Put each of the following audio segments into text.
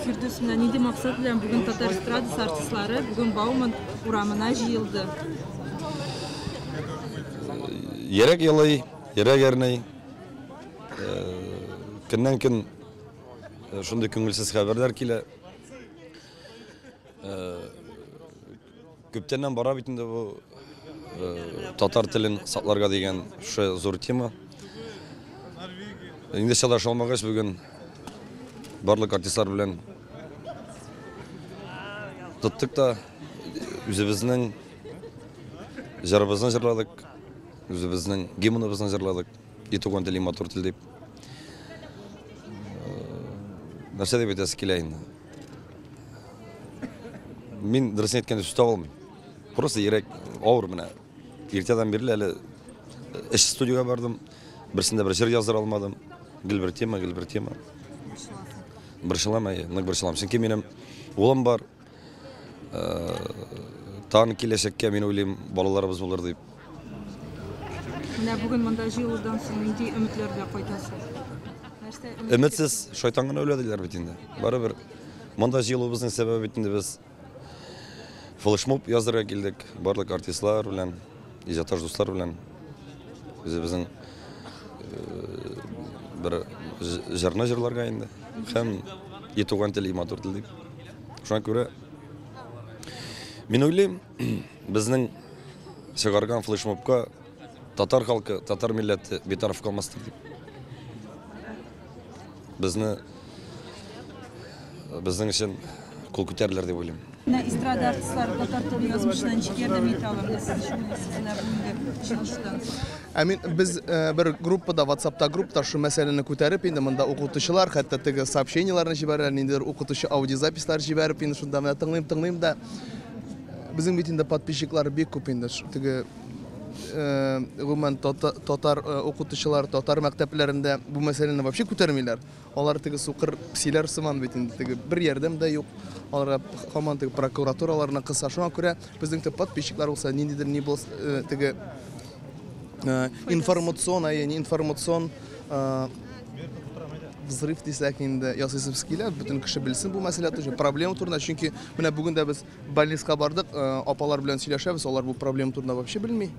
Firdevs менен нинди максат менен бүгүн татар эстрадасы артистлары бүгүн Бауман урамына жыйылды? Yerek yalay, yerek erney. Günden gün şunda köngülsüz haberler kile. Köptenden bara bitinde bu Tatar tilin saklarga degen şu zor tema. Indi çalış olmagach bugün barlık artistlar bilen tuttuk da üzebizning jarabızdan jarladık. Üzebizning gimnimizdan jarladık. Yetug'an tili motor til deb. Нәрсе деп айтасыз келейін. Мен дұрыс еткенде ұстап алмайм. Просто ерек ауыр мына. Ертеден бері әлі іш студияға бардым. Бірсінде бір жер жаздыра алмадым. Гіл бір тема. Біршылам, біршылам. Сенке менің олам бар. Тағын келешекке мен ойлайм балаларымыз болар деп. Мына бүгін мұнда жиылудан соң нендей үмітлерді қойтасыз? Ümitsiz şeytanın öylediler bitinde. Bari bir manda jilubuzun sebebi bitinde biz flashmob yazdırga geldik. Barlık artistlar bilen, ijatlar dostlar bilen bizim bir jarna jarlarga indi. Hem yetugan tili motor til deb. Şuna göre men oylayım bizning çıgargan flashmobga Tatar halkı, Tatar milleti betaraf kalmasıdır deb. Bizning için kul ko'tariladi deb o'ylayman. Estrada artistlari tatar tili yozmishini nechga yordam eta oladi sizlar bugungi jilishdan? Amin biz bir gruppada WhatsApp'ta grupta şu meseleni ko'tarib endi mında o'qituvchilar hatto tigi сообщенияларni jibaradilar, endi o'qituvchi audio zapislar jibarib endi shunda men tinglayim da bizning bitinde подписчиклар bek ko'p endi tigi Umuman Tatar o'qituvchilar, Tatar maktablarında bu meseleni вообще ko'tarmaylar. Onlar tigi suqir psilar siman bitindi tigi bir yerdem de yo'q. Onlar hamon tigi prokuraturalarına qilsa shunga ko'ra bizning подписчиклар bo'lsa nindidir ne bo'lsa tigi informatsion взрыв desak endi yasaysiz kelar butun kishi bilsin bu masala тоже problema turida chunki mana bugun da biz больницаga bordik opalar bilan сөйләшәбез ular bu problema turida вообще bilmay.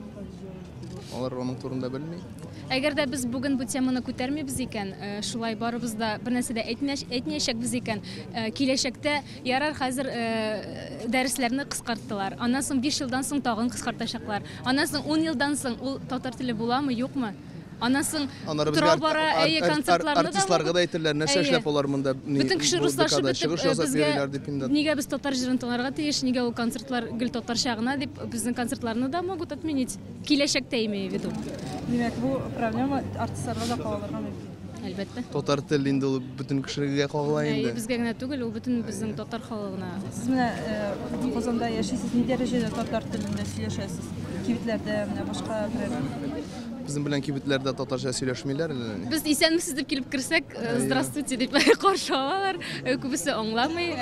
Onlar onun turunda bilmay. Әгәр дә без бүген бу теманы күтәрмибез икән, шулай барыбыз да бер нәрсә дә әйтмәячәкбез икән, киләчәктә ярар хәзер дәресләрне кыскарттылар. Аннан соң 5 елдан соң тагын кыскартачаклар. Аннан соң 10 елдан соң ул татар теле буламы, юкмы? Аннан соң тора бара концертларны да артистларга да әйтерләр, нәрсә эшләп алар монда бүтән кеше руслашып нигә без татар җырын тыңларга тиеш, нигә ул концертлар гел татарча гына дип безнең концертларны да могут отменить. Киләчәктә имею в виду. Димәк, бу проблема артистларга да кагылырга мөмкин. Әлбәттә. Татар тел инде ул бүтән кешегә кагыла инде. Безгә генә түгел, ул бүтән безнең татар халыгына. Сез менә Казанда яшисез, ни дәрәҗәдә татар телендә сөйләшәсез? Кибетләрдә, менә башка Bizim bilen kibitlerde Tatarca söyleşmiyorlar. Biz исәнмесез дип килеп керсәк, здравствуйте дип каршы алалар. Күбесе аңламый.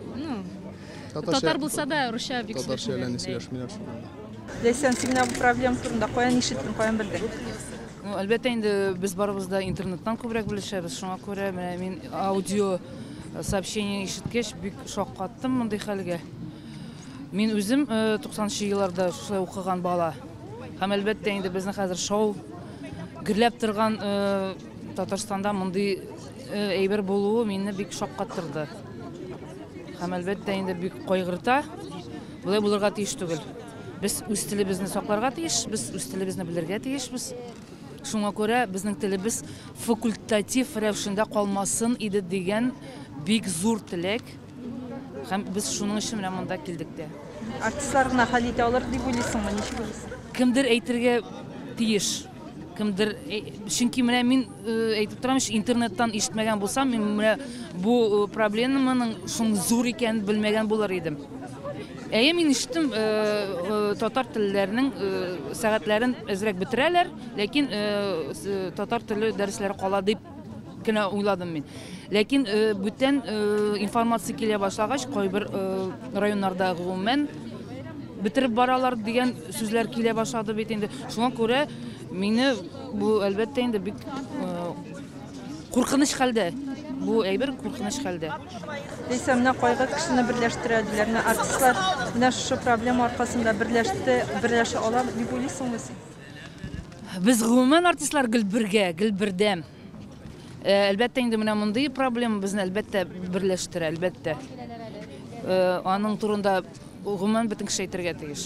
Татар булса да русча бик сөйләшмиләр. Ләйсән, син менә бу проблема турында каян ишеттең, каян белдең? Әлбәттә инде без барыбыз да интернеттан күбрәк белешәбез. Шуңа күрә мин аудио сообщение ишеткәч бик шаккаттым мондый хәлгә. Мин үзем 90-нчы елларда шулай укыган бала. Һәм әлбәттә инде безнең хәзер шоу гөрләп торган Татарстанда мондый әйбер булуы мине бик шаккаттырды. Һәм әлбәттә инде бик кайгырта. Булай булырга тиеш түгел. Без үз телебезне сакларга тиеш, без үз телебезне белергә тиешбез. Шуңа күрә безнең телебез факультатив рәвешендә калмасын иде дигән бик зур теләк. Һәм без шуның өчен менә монда килдек дә. Артистлар гына хәл итә алыр дип уйлыйсыңмы, ничек уйлыйсың? Кемдер әйтергә тиеш. Кемдер чөнки менә мин әйтеп торам, интернеттан ишетмәгән булсам, мин менә бу проблеманың шуң зур икәнен белмәгән булыр идем. Мин ишеттем, татар телләренең сәгатьләрен әзрәк бетерәләр, ләкин татар теле дәресләре кала дип кенә уйладым мин. Ләкин бүтән информация килә башлагач, кайбер районнарда гомумән бетереп баралар дигән сүзләр килә башлады бит инде. Шуңа күрә мине бу әлбәттә инде бик куркыныч хәлдә Бу әйбер куркыныч хәлдә. Лейса, менә кайгы кешене берләштерәләр. Менә артистлар менә шу проблема аркасында берләшә ала дип уйлыйсыңмы син? Без гомумән артистлар гел бердәм. Әлбәттә инде менә мондый проблема безне әлбәттә берләштерә, әлбәттә. Аның турында гомумән бөтен кеше әйтергә тиеш.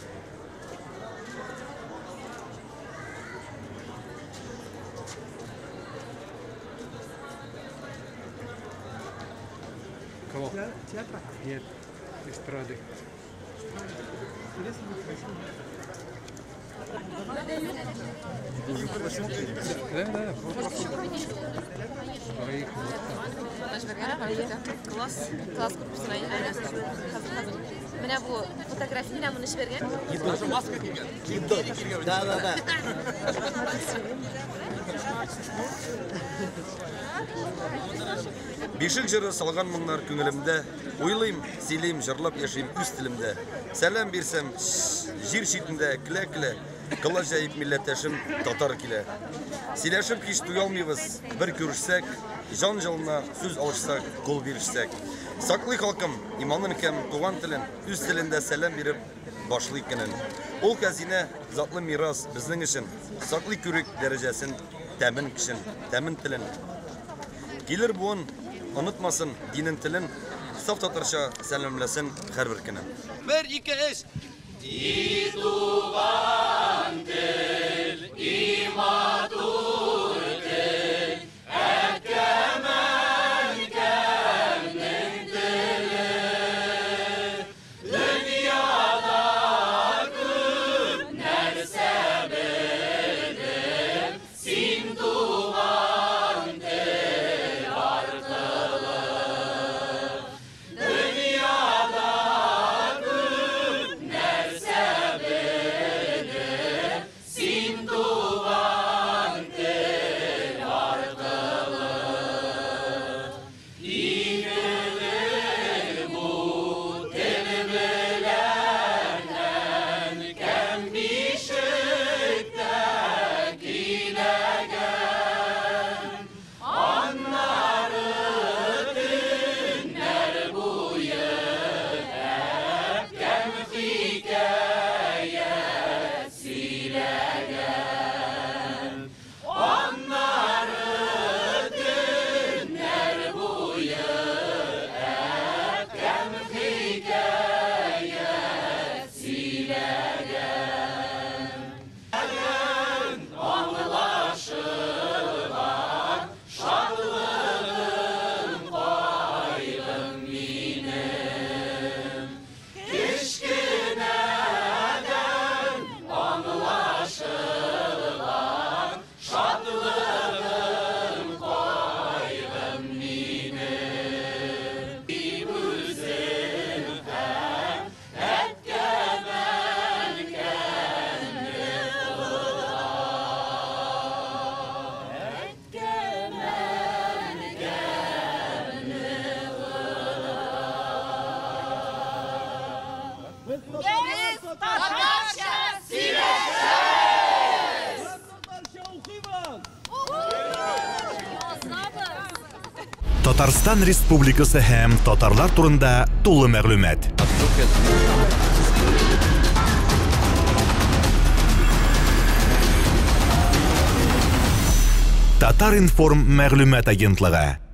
Театра? Нет, эстрады. Да. Класс kursusuna Менә бу фотография менә моны җибәргән. Маска кигән. Да. Бишек җыры салган моңнар күңелемдә, уйлыйм, сөйлим, җырлап яшим үз телемдә. Сәлам бирсәм җир читендә килә-килә, кылы җәйп милләттәшем татар килә. Сөйләшеп һич туялмыйбыз, бер күрешсәк, җан җылына сүз алышсак, кул бирешсәк. Саклый халкым, иманын кем туган телен, үз телендә сәлам биреп башлый көнен. Ул хәзинә, затлы мирас безнең өчен, саклый күрик дәрәҗәсен, тәмен кешен, тәмен телен. Килер буын, онытмасын динен телен, саф татарча сәламләсен һәрбер көнен. 1-2-3 Ди туган тел, иматур тел, әкәмән кәмнең теле. Дөньяда күп нәрсә белеп, син туган тел аркылы. Дөньяда күп нәрсә белеп, син туган тел аркылы. Игелек бу тел белән кем бишектә киләгән. Аннары төннәр буе кем хикәя сөйләгән. Аннары төннәр буе кем хикәя сөйләгән. Аңлашылган шатлыгым кайгым минем. Кечкенәдән аңлашылган шатлыгым кайгым минем. Дип үзем һәм әткәмән кәмне Татарстан Республикасы һәм татарлар турында тулы мәгълүмат. Татар информ мәгълүмат агентлыгы.